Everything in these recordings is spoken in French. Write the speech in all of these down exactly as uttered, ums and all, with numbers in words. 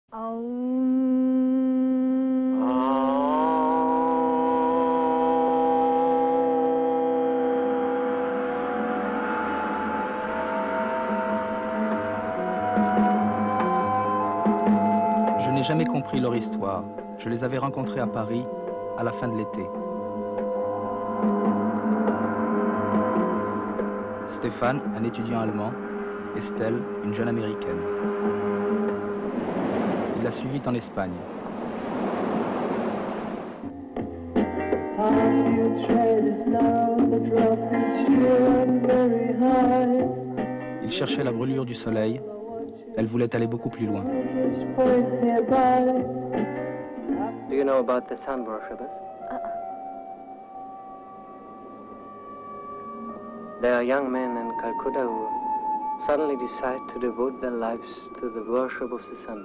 Je n'ai jamais compris leur histoire. Je les avais rencontrés à Paris à la fin de l'été. Stéphane, un étudiant allemand, Estelle, une jeune américaine. Il la suivit en Espagne. Il cherchait la brûlure du soleil. Elle voulait aller beaucoup plus loin. Do you know about the sun worshippers? Uh-uh. There are young men in Calcutta who suddenly decide to devote their lives to the worship of the sun.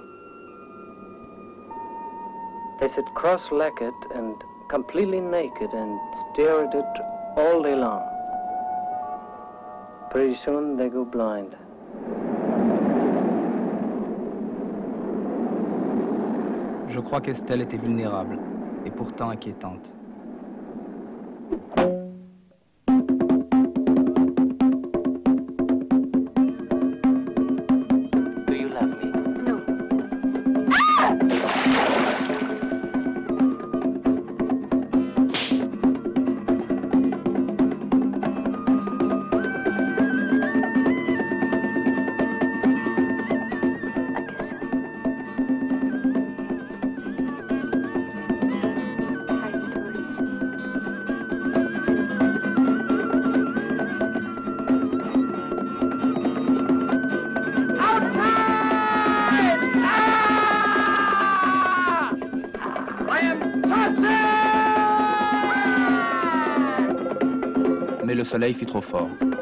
They sit cross-legged and completely naked and stare at it all day long. Pretty soon they go blind. Je crois qu'Estelle était vulnérable et pourtant inquiétante. Do you love me? No. Mais le soleil fut trop fort.